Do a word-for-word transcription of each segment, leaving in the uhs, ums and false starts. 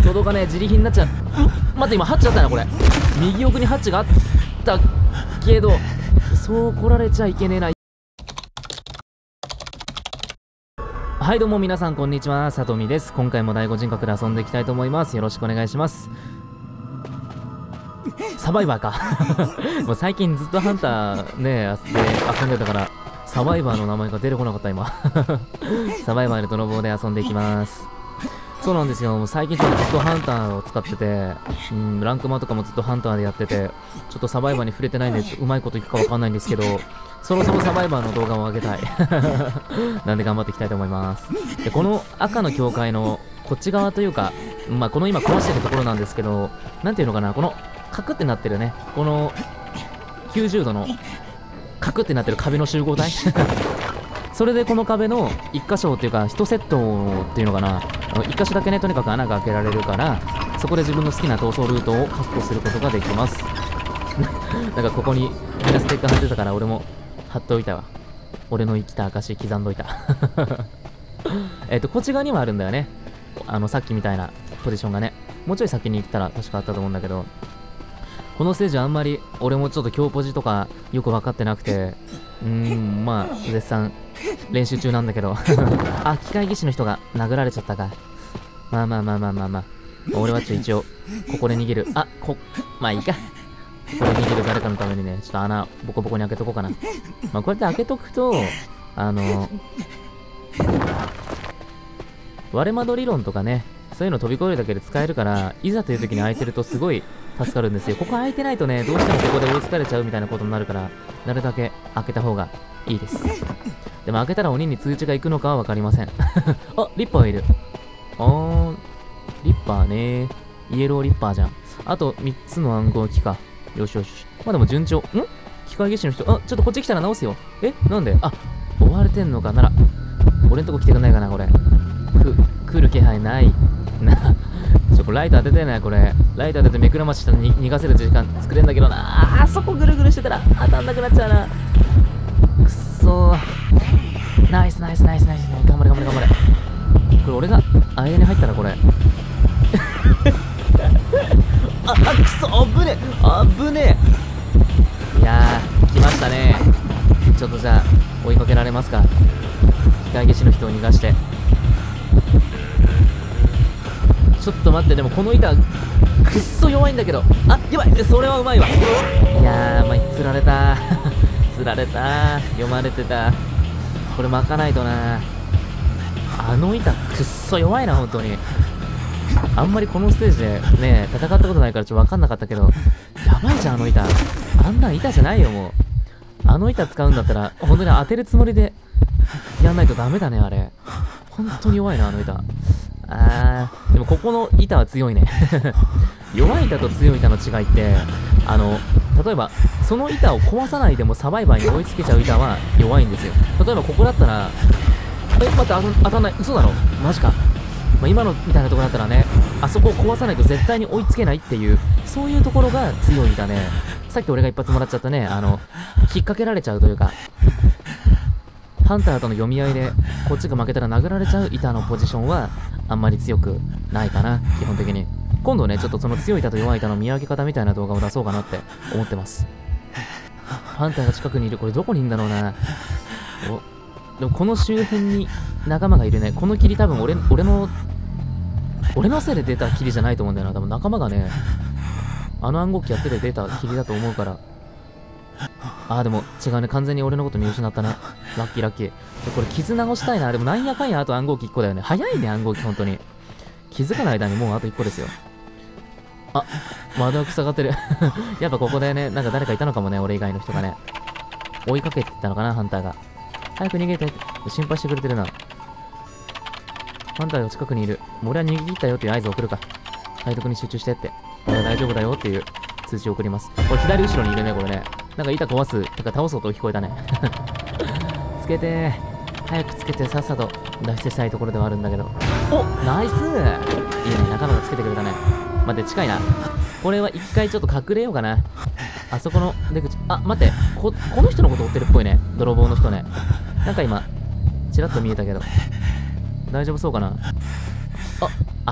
届かねえ、自利品になっちゃう。うん待って、今ハッチあったなこれ。右奥にハッチがあったけど、そう来られちゃいけねえな。はいどうも皆さんこんにちは、さとみです。今回も第五人格で遊んでいきたいと思います。よろしくお願いします。サバイバーかもう最近ずっとハンターねで遊んでたからサバイバーの名前が出てこなかった今サバイバーで泥棒で遊んでいきます。そうなんですよ、もう最近ちょっとずっとハンターを使ってて、うん、ランクマとかもずっとハンターでやってて、ちょっとサバイバーに触れてないんでうまいこといくかわかんないんですけど、そろそろサバイバーの動画を上げたいなんで頑張っていきたいと思います。でこの赤の境界のこっち側というか、まあこの今壊してるところなんですけど、なんていうのかな、このカクってなってるね、このきゅうじゅうどのカクってなってる壁の集合体それでこの壁のいっ箇所っていうかいちセットっていうのかな、いっ箇所だけねとにかく穴が開けられるから、そこで自分の好きな逃走ルートを確保することができますなんかここにみんなステッカー貼ってたから俺も貼っておいたわ。俺の生きた証刻んどいたえっとこっち側にもあるんだよね、あのさっきみたいなポジションがね。もうちょい先に行ったら確かあったと思うんだけど、このステージあんまり俺もちょっと強ポジとかよく分かってなくて、うーんまあ絶賛練習中なんだけどあ、機械技師の人が殴られちゃったか。まあまあまあまあまあまあ俺はちょ一応ここで逃げる。あこまあいいか、ここで逃げる誰かのためにね、ちょっと穴ボコボコに開けとこうかな。まあこうやって開けとくとあの割れ窓理論とかね、そういうの飛び越えるだけで使えるから、いざという時に空いてるとすごい助かるんですよ。ここ空いてないとね、どうしてもここで追いつかれちゃうみたいなことになるから、なるだけ開けた方がいいです。でも開けたら鬼に通知が行くのかは分かりませんあ、リッパーがいる。あー、リッパーね。イエローリッパーじゃん。あとみっつの暗号機か。よしよし。まあでも順調。ん機械技師の人、あ、ちょっとこっち来たら直すよ。えなんであ、追われてんのかなら。俺んとこ来てくんないかな、これ。く、来る気配ない。な、ちょ、これライト当ててない、これ。ライト当てて目くらまししたら逃がせる時間作れんだけどな。あそこぐるぐるしてたら当たんなくなっちゃうな。くっそー。ナイスナイスナイスナイス。頑張れ頑張れ頑張れ。これ俺があやに入ったらこれあ、あ、くそ、あぶねえあぶねえ。いやー来ましたね。ちょっとじゃあ追いかけられますか。機械技師の人を逃がして。ちょっと待って、でもこの板くっそ弱いんだけど。あ、やばい、それはうまいわ。いやーまあ釣られた釣られた、読まれてた。これ巻かないとな。あの板くっそ弱いな本当に。あんまりこのステージでね戦ったことないからちょっと分かんなかったけど、やばいじゃんあの板。あんな板じゃないよもう。あの板使うんだったら本当に当てるつもりでやんないとダメだねあれ。本当に弱いなあの板。あーでもここの板は強いね弱い板と強い板の違いって、あの例えばその板を壊さないでもサバイバーに追いつけちゃう板は弱いんですよ。例えばここだったらえ、待って、当たんない。嘘だろマジか。まあ、今のみたいなところだったらね、あそこを壊さないと絶対に追いつけないっていう、そういうところが強い板ね。さっき俺が一発もらっちゃったね、あの引っ掛けられちゃうというか、ハンターとの読み合いでこっちが負けたら殴られちゃう板のポジションはあんまり強くないかな基本的に。今度ねちょっとその強い板と弱い板の見分け方みたいな動画を出そうかなって思ってます。ハンターが近くにいる。これどこにいるんだろうな。おでもこの周辺に仲間がいるね。この霧多分俺俺の俺のせいで出た霧じゃないと思うんだよな。多分仲間がねあの暗号機やってて出た霧だと思うから。あーでも違うね、完全に俺のこと見失ったね。ラッキーラッキー。これ傷直したいな。でもなんやかんやあと暗号機いっこだよね。早いね暗号機本当に。気づかない間にもうあといっこですよ。あ、窓が塞がってるやっぱここでねなんか誰かいたのかもね、俺以外の人がね追いかけてたのかなハンターが。早く逃げてって心配してくれてるな。ハンターが近くにいる。もう俺は逃げ切ったよっていう合図を送るか。配属に集中してって。俺は大丈夫だよっていう通知を送ります。これ左後ろにいるね、これね。なんか板壊す、てか倒す音聞こえたね。つけてー。早くつけてさっさと脱出したいところではあるんだけど。おナイスー。いいね、仲間がつけてくれたね。待って、近いな。これは一回ちょっと隠れようかな。あそこの出口。あ、待って。こ、この人のこと追ってるっぽいね。泥棒の人ね。なんか今、ちらっと見えたけど。大丈夫そうかな。あ、あ、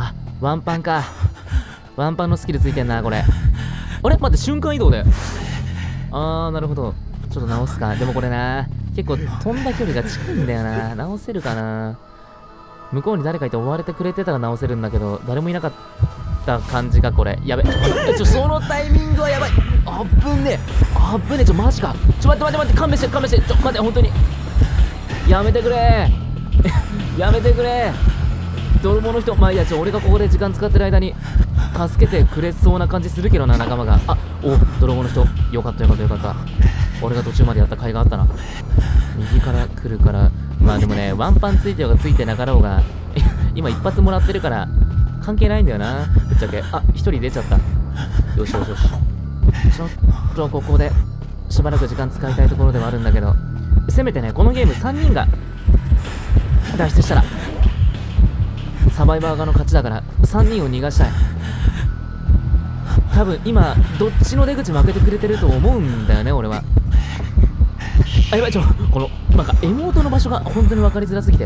ワンパンか。ワンパンのスキルついてんな、これ。あれ待って、瞬間移動で。あー、なるほど。ちょっと直すか。でもこれな、結構飛んだ距離が近いんだよな。直せるかな。向こうに誰かいて追われてくれてたら直せるんだけど、誰もいなかった感じがこれ。やべ。ちょ、そのタイミングはやばい。あぶねえ。あぶねえ。ちょ、マジか。ちょ、待って待って待って。勘弁して、勘弁して。ちょ、待って、本当に。やめてくれやめてくれ。泥棒の人。まあいいや、ちょ、俺がここで時間使ってる間に、助けてくれそうな感じするけどな、仲間が。あ、お、泥棒の人。よかったよかったよかった。俺が途中までやった甲斐があったな。右から来るから、まあでもね、ワンパンついてようがついてなかろうが、今一発もらってるから、関係ないんだよな、ぶっちゃけ。あ、一人出ちゃった。よしよしよし。ちょっとここで、しばらく時間使いたいところではあるんだけど、せめてね、このゲームさんにんが脱出したら、サバイバー側の勝ちだから、さんにんを逃がしたい。多分今、どっちの出口負けてくれてると思うんだよね、俺は。あ、やばい、ちょ、この、なんか、妹の場所が本当に分かりづらすぎて。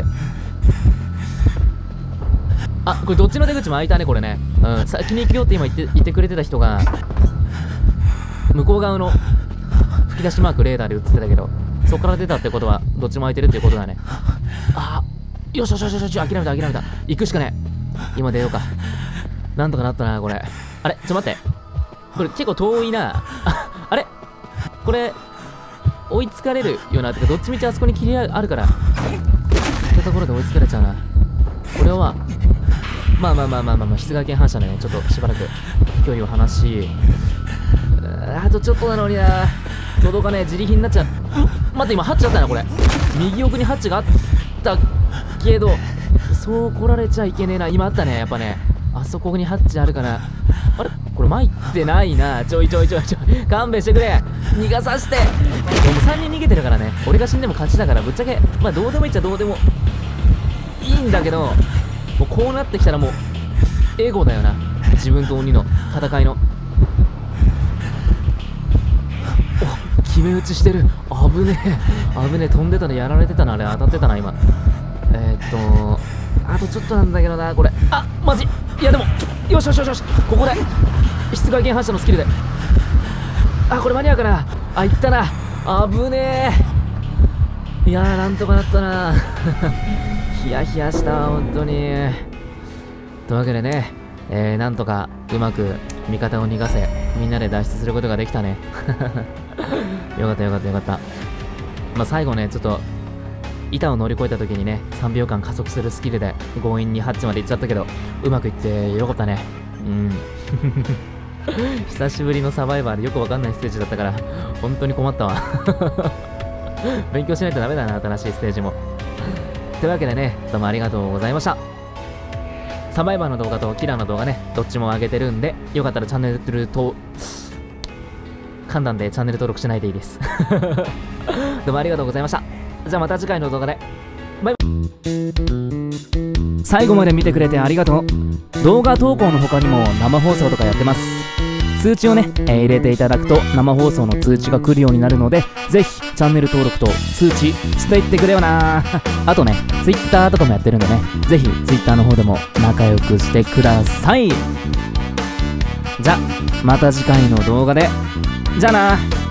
あ、これどっちの出口も開いたね、これね。うん、先に行くよって今言って、言ってくれてた人が、向こう側の吹き出しマークレーダーで映ってたけど、そこから出たってことは、どっちも開いてるっていうことだね。あー、よしよしよしよし、諦めた、諦めた。行くしかねえ。今出ようか。なんとかなったな、これ。あれ、ちょ、待って。これ結構遠いな。あ、あれこれ、追いつかれるよな。てか、どっちみちあそこに切りあるから、ってところで追いつかれちゃうな。これは、まあまあまあまあまあ、まあ、室外圏反射でね、ちょっとしばらく距離を離し、あとちょっとなのにな。届かねえ、自力になっちゃう。ん待って、今、ハッチあったな、これ。右奥にハッチがあったけど、そう来られちゃいけねえな。今あったね、やっぱね。あそこにハッチあるから。あれこれ、参ってないな。ちょいちょいちょいちょい。勘弁してくれ。逃がさして。でもさんにん逃げてるからね。俺が死んでも勝ちだから、ぶっちゃけ、まあ、どうでもいいっちゃどうでもいいんだけど、もうこうなってきたらもう、エゴだよな。自分と鬼の戦いの。お、決め打ちしてる。危ねえ。危ねえ。飛んでたのやられてたな。あれ当たってたな、今。えー、っと、あとちょっとなんだけどな、これ。あ、マジ。いやでも、よしよしよしよし。ここで、室外圏反射のスキルで。あ、これ間に合うかな。あ、いったな。危ねえ。いやー、なんとかなったな。ヒヤヒヤした、本当に。というわけでね、えー、なんとかうまく味方を逃がせ、みんなで脱出することができたね。よかったよかったよかった。まあ、最後ね、ちょっと、板を乗り越えた時にね、さんびょうかん加速するスキルで強引にハッチまで行っちゃったけど、うまくいってよかったね。うん。久しぶりのサバイバーでよくわかんないステージだったから、本当に困ったわ。勉強しないとダメだな、新しいステージも。というわけでね、どうもありがとうございました。サバイバーの動画とキラーの動画ね、どっちも上げてるんで、よかったらチャンネルと、簡単でチャンネル登録しないでいいです。どうもありがとうございました。じゃあまた次回の動画で。バイバイ。最後まで見てくれてありがとう。動画投稿の他にも生放送とかやってます。通知をね、えー、入れていただくと生放送の通知が来るようになるので、ぜひチャンネル登録と通知していってくれよな。あとね、Twitter とかもやってるんでね、ぜひ Twitter の方でも仲良くしてください。じゃあまた次回の動画で。じゃあな。